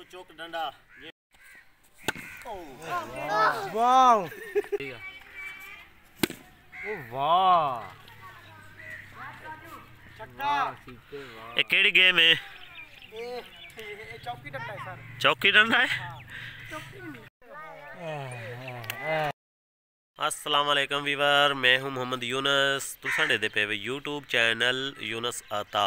चौक डंडा ये वाह ओ वाह ये केड़ी गेम है? चौकी डंडा है सर। चौकी डंडा है। अस्सलाम वालेकुम वीवर, मैं हूं मोहम्मद यूनस। तुसां दे पे यूट्यूब चैनल यूनस आता।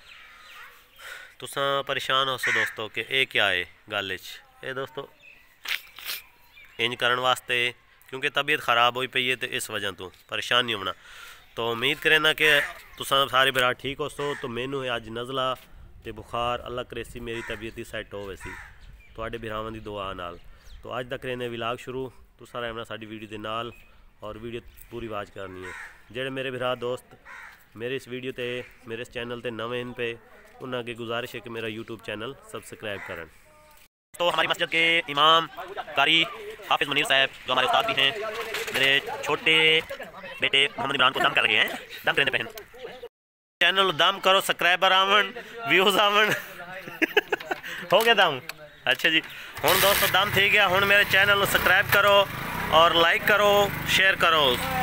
तुसां परेशान हो सो दोस्तों कि ये क्या है गल ये दोस्तों इंज करन वास्ते क्योंकि तबीयत ख़राब हुई पई है तो इस वजह तो परेशान नहीं होना। तो उम्मीद करें ना कि तुसां सारे भरा ठीक हो सो। तो मैनू है अज नज़ला तो बुखार, अल्लाह करे सी मेरी तबीयत ही सैट हो वैसी तुहाडे भरावां दी दुआ नाल। तो अज तक ने विलाग शुरू तुसां रहना साडी वीडियो दे नाल और वीडियो पूरी वाच करनी है। जेड़े मेरे भरा दोस्त मेरे इस वीडियो ते मेरे इस चैनल ते नवे इन पे उन्हें आगे गुजारिश है कि मेरा यूट्यूब चैनल सब्सक्राइब करें। तो हमारी मस्जिद के इमाम कारी हाफिज़ मुनीर साहब जो हमारे उस्ताद भी हैं, मेरे छोटे बेटे मोहम्मद इमरान को दम कर रहे हैं। दम करने पे चैनल दम करो, सब्सक्राइबर आवन, व्यूज आवन। हो गया दम? अच्छा जी, हुण दोस्तों दम थी गया। हुण मेरे चैनल को सब्सक्राइब करो और लाइक करो, शेयर करो।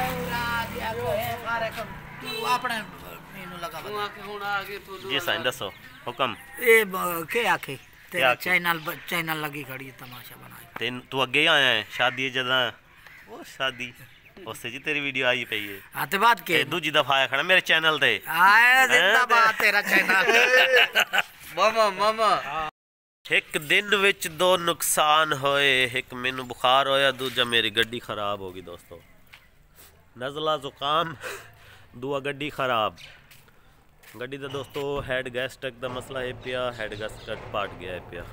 जी साईं दसो हुक्म के आखे तेरा चैनल लगी खड़ी है तमाशा बनाए। तेन तू अगे आया है शादी जदा वो शादी उससे जी तेरी वीडियो आई पई है। हां ते बात के दूजी दफा आया खड़ा मेरे चैनल ते। आया जिंदाबाद तेरा चैनल। मामा मामा एक दिन विच दो नुकसान होए, एक मैनू बुखार होया, दूजा मेरी गड्डी खराब हो गई दोस्तों। नज़ला जुकाम, दूआ गड्डी खराब। गड्डी का दोस्तों हेड गैसटक का मसला है पिया, हेड गैसटक पाट गया है पिया।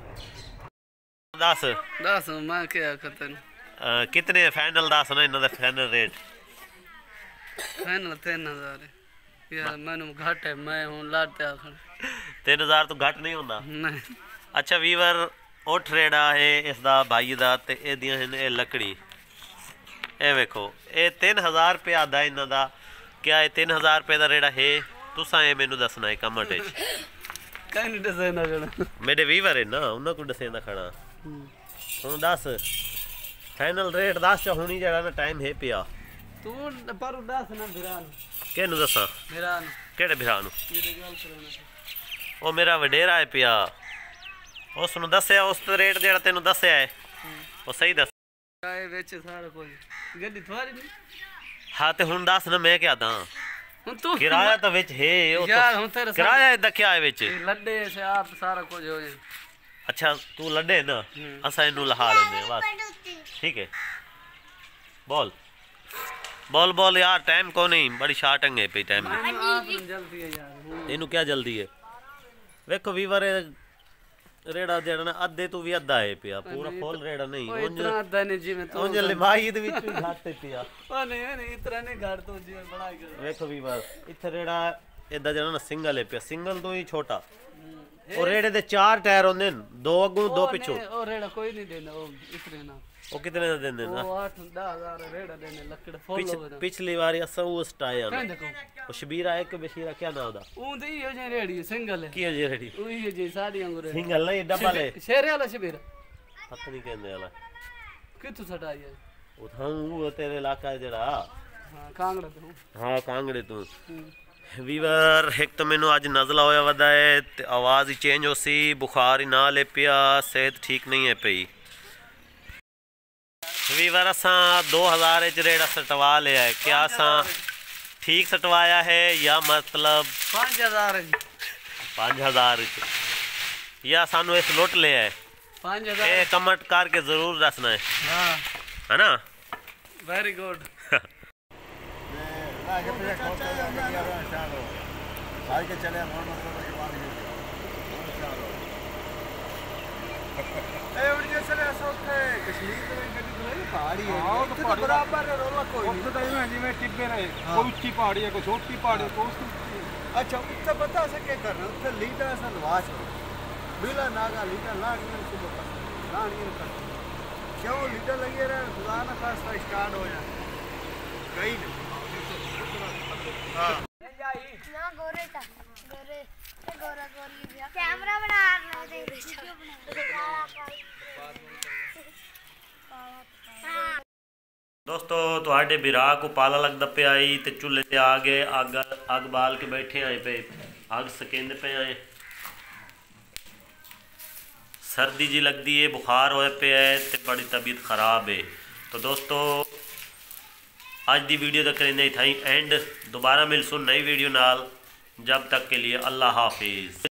दस दस मैं क्या खतन कितने फाइनल दस ना इन्हों फाइनल रेट? फाइनल 3000 यार मैनू घट है, मैं हूं लाते आखण 3000 तो घट नहीं होंदा। नहीं अच्छा वीवर उठ रेड़ा है इसदा भाई दा ते ए दियां हैं ए लकड़ी ए वेखो ए 3000 रुपये आदा इन्हां दा। क्या ये 3000 रुपये का रेड़ा है? तुसां ये मैनू दसना है कमेंट विच। कहीं नहीं दसेना खड़ा मेरे वीवर है ना उन्हां को दसेंदा खड़ा। हुण दस फाइनल रेट दस च हुणी जड़ा ना टाइम है पिया। तू पर दस ना भिरान किहनू दसां? भिरान किहड़े भरा नू? मेरे गल करना वो मेरा वडेरा है पिया, उसनू दस्या उस रेट जेड़ा तेनू दस्या है वो सही दस। काय विच सारा कोई गड्डी थवारी नहीं। हाँ तो हुण दस ना मैं क्या दा हुन तू किराया तो विच है यार हुन तेरे किराया इदा क्या है विच? लड्डे से आप सारा कुछ हो जाए। अच्छा तू लड्डे ना असा इनू लहा लेंदे बस ठीक है। बोल बोल बोल यार टाइम को नहीं बड़ी शार्टिंग है पे टाइम में। जल्दी है यार इनू क्या जल्दी है? वेखो वीवर रेड़ा जेड़ा ना अद्धे तू भी अद्धा है पिया, पूरा फुल रेड़ा नहीं। ओ इतना अद्धा नहीं जी मैं तो उंज लिमाई दे विच भी घट है पिया। ओ नहीं इतना नहीं घट तो जी बड़ा कर। वेखो वीवर इथे रेड़ा इदा जेड़ा ना सिंगल है पिया, सिंगल तो ही छोटा। और रेड़े दे 4 टायर होंदे न, 2 अगू 2 पिछू। ओ रेड़ा कोई नहीं देना ओ इतने ना। वो कितने दा देंदे ना? ओ 8-10,000 रेड़ा देने लकड़ फुल हो ना। पिछली बारी असा वो स्टाया ना कहीं देखो वो शबीरा एक बशीरा क्या ना ओदा ऊ दी हो जे रेड़ी सिंगल है की जे रेडी ओही जे साड़ी अंगूर है सिंगल नहीं डबल है। शेरे वाला शबीर पता नहीं कहंदे वाला कितु सटाई है वो थां वो तेरे इलाका जेड़ा। हां कांगड़ा तो हाँ कांगड़े तू वीवर एक तो मैनू अज नज़ला होया वदा है ते आवाज़ ही चेंज हो सी, बुखार ही ना ले पिया, सेहत ठीक नहीं है पई। वीवर असा 2000 रेड़ा सटवा लिया है, क्या असा ठीक सटवाया है या मतलब 5000 है 5000 या सानू इस लुट लिया है? 5000 ये कमेंट करके जरूर दसना है हां है ना? वेरी गुड पहाड़ी है बराबर है रोला कोई जिमें टिब्बे रहे कोई ऊंची पहाड़ी है कोई छोटी पहाड़ी है कोई। अच्छा उत्ते पता से क्या करना उत्ते लीडर से लवास बिला नागा लीडर लाग में सुबह लाग नहीं कर क्यों लीडर लगे रहे खुदा ना खासा स्टार्ट हो जाए कहीं नहीं। हां ना गोरे गोरी कैमरा बना रहे थे। दोस्तों तुहाडे बिरा को पाला लगदा पे आई ते चूल्हे ते आ गए, अग बाल के बैठे आए पे अग सकेंदे पे आए। सर्दी जी लगती है, बुखार होए पे है ते बड़ी तबीयत ख़राब है। तो दोस्तों अज दी वीडियो तक इन्ना ही था एंड, दोबारा मिलसूँ नई वीडियो नाल। जब तक के लिए अल्लाह हाफिज़।